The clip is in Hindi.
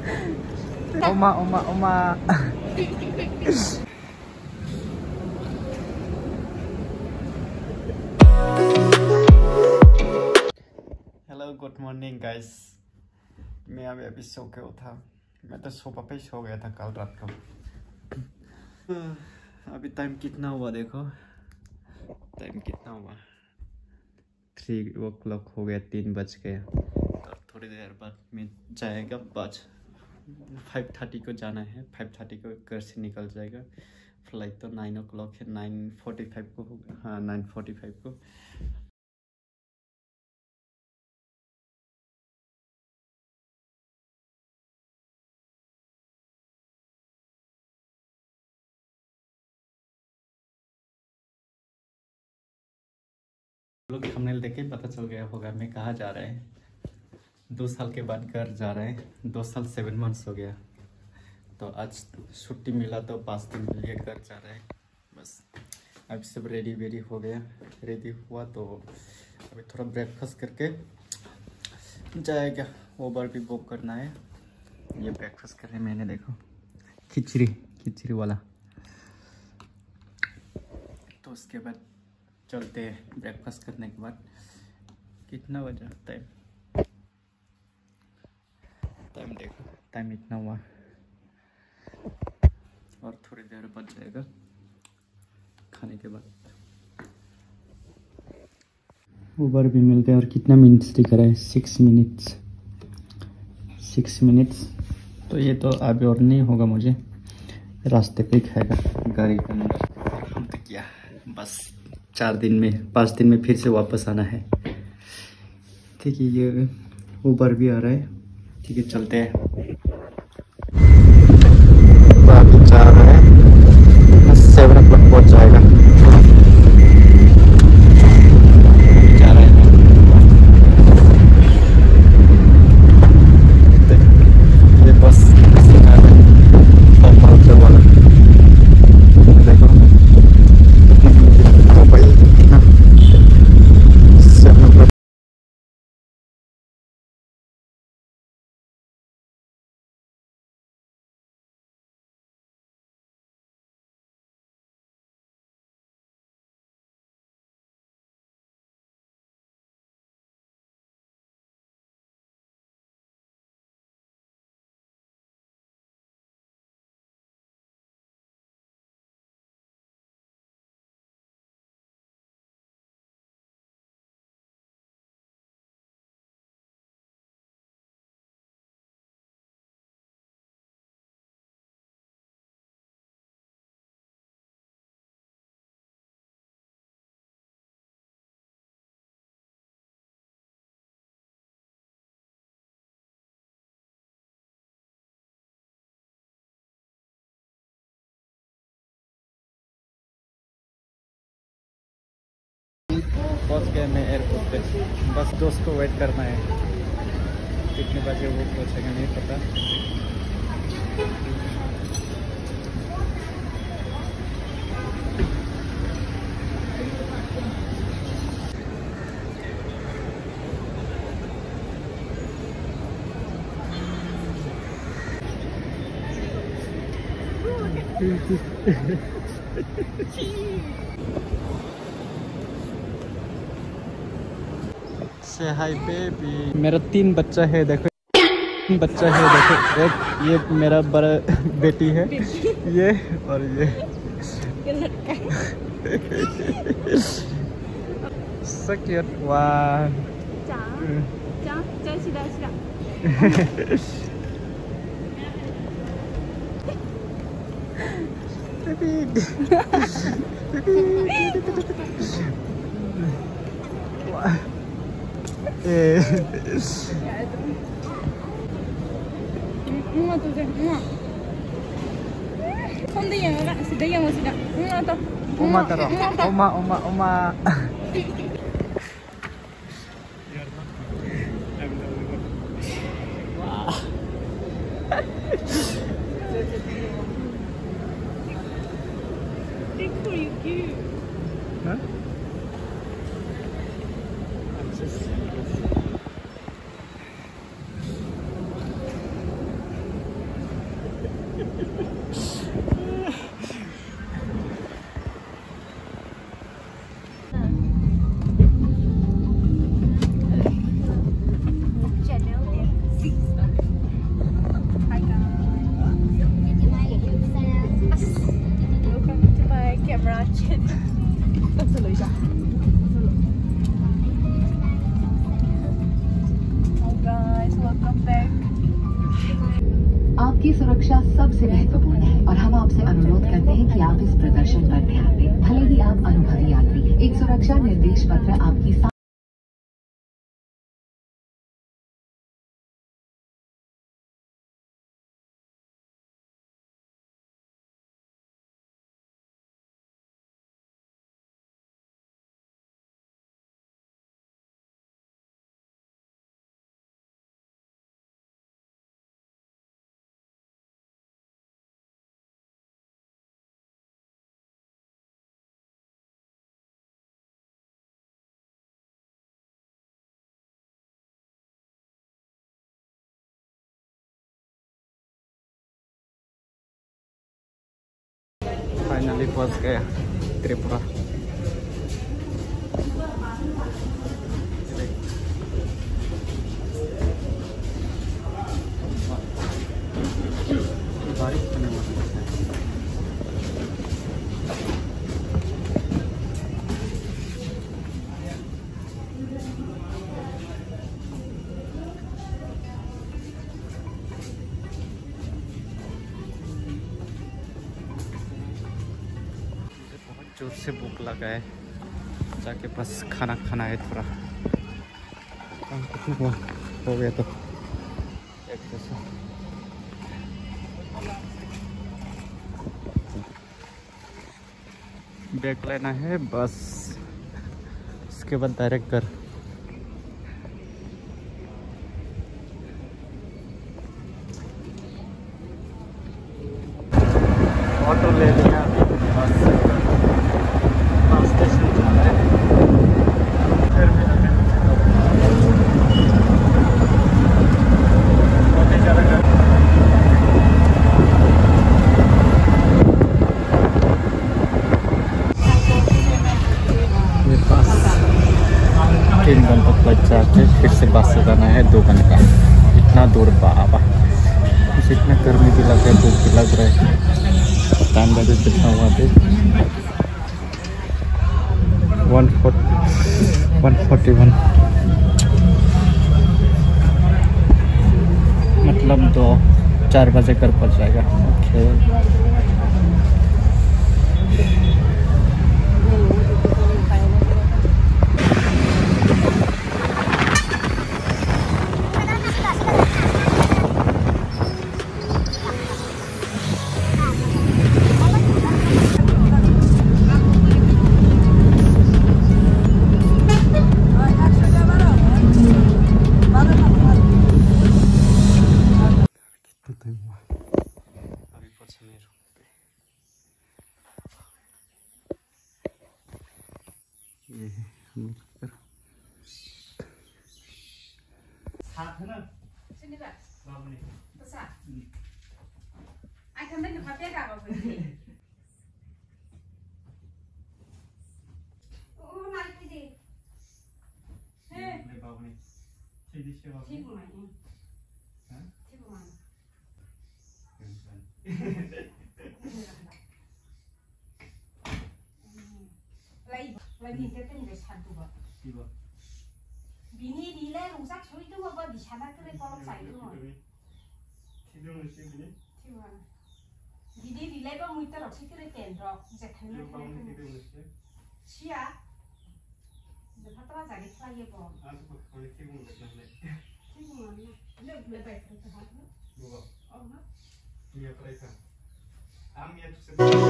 Oma, oma, oma. Hello good morning guys. मैं अभी सो के उठा। मैं तो सोफा पे सो गया था कल रात को। अभी टाइम कितना हुआ देखो, टाइम कितना हुआ 3 o'clock हो गया, 3 बज गया। तो थोड़ी देर बाद मैं जाएगा 5:30 को जाना है। 5:30 को घर से निकल जाएगा। फ्लाइट तो 9 o'clock है, 9:45 को होगा। हाँ 9:45 को। लोग थंबनेल देख के पता चल गया होगा मैं कहाँ जा रहे हैं। 2 साल के बाद घर जा रहे हैं। 2 साल 7 months हो गया। तो आज छुट्टी मिला तो 5 दिन के लिए घर जा रहे हैं बस। अब सब रेडी हो गया। रेडी हुआ तो अभी थोड़ा ब्रेकफास्ट करके जाएगा। ओबर भी बुक करना है। ये ब्रेकफास्ट कर रहे मैंने, देखो खिचड़ी वाला। तो उसके बाद चलते हैं। ब्रेकफास्ट करने के बाद कितना बजा टाइम देखो, टाइम इतना हुआ और थोड़ी देर बच जाएगा खाने के बाद। उबर भी मिल गया। और कितना मिनट्स दिख रहा है, 6 मिनट्स। तो ये तो अभी और नहीं होगा, मुझे रास्ते पे खाएगा गाड़ी के अंदर। हम तो क्या बस 5 दिन में फिर से वापस आना है। ठीक है, ये उबर भी आ रहा है। ठीक है चलते हैं। अभी जा रहा है, 7 o'clock पहुंच जाएगा। जा रहा है ये बस वाला देखो। पहुंच गए मैं एयरपोर्ट पे। बस दोस्त को वेट करना है। कितने बजे वो पहुंचेगा नहीं पता। से हाय बेबी। मेरा 3 बच्चा है देखो। 3 बच्चा है देखो। एक ये मेरा बड़ा बेटी है, ये और ये so cute. Wow. Oma taruh. Oma. Huh? I'm so serious. आपकी सुरक्षा सबसे महत्वपूर्ण है और हम आपसे अनुरोध करते हैं कि आप इस प्रदर्शन पर ध्यान दें। भले ही आप अनुभवी यात्री हैं, एक सुरक्षा निर्देश पत्र आपकी फाइनली पहुंच गया त्रिपुरा। बारिश होने वाली है। जोर से भूख लगा है, जाके बस खाना खाना है थोड़ा। कितना हो गया तो एक जैसा। बैग लेना है बस, उसके बाद डायरेक्ट घर। ऑटो ले लिया बस। फिर से बस से जाना है 2 घंटा, इतना दूर बाबा। मुझे इतना गर्मी भी लग रहा है, धूप भी लग रहा है। टाइम लगे कितना हुआ पे 141 मतलब 4 बजे घर पहुँच जाएगा। ओके अभी पहुंचे मेरे रूम पे। ये है हम लोग साथ है ना Lagi kita ni satu buat. Bini dia rusak curi tu apa di sana tu kalau saya tu. Tidur mesti bini. Tidur. Bini dia apa muita rok sih kira tendrok. Jangan nak. Sia. Dah tahu apa jadi saya pun. Aku boleh tidur mesti. Tidur mana? Lebih baik kita tu. Buat. Oh, na? Iya mereka. Am ya tu